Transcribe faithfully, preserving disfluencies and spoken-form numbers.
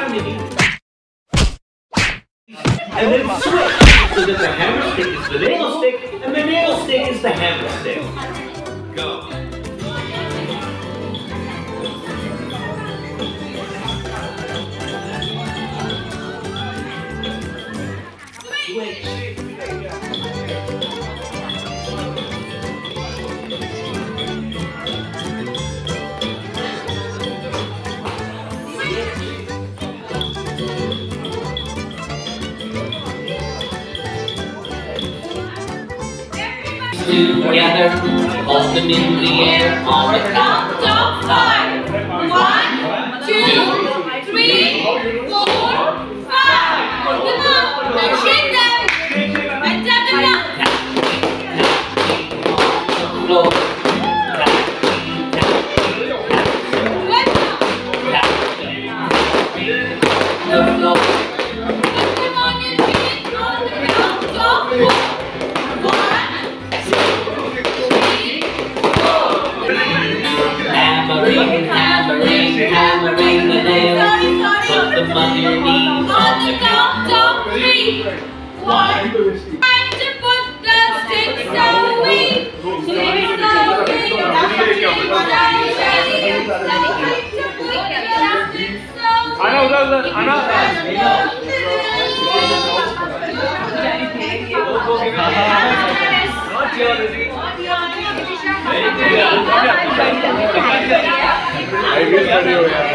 harmony. And then switch, so that the hammer stick is the nail stick, and the nail stick is the hammer stick. Go. Switch. Together, hold them in the air on the count of five. One, two, three, four, five. Hold them up and shake them. And tap them down. Floor. The floor. Put them on your feet on the count of four. Hammering, hammering, hammering the nails. Put them on your knees on the count of three. One. Time to put the sticks away. Sticks away. I know, does it? I know. Not geology. I will video, yeah.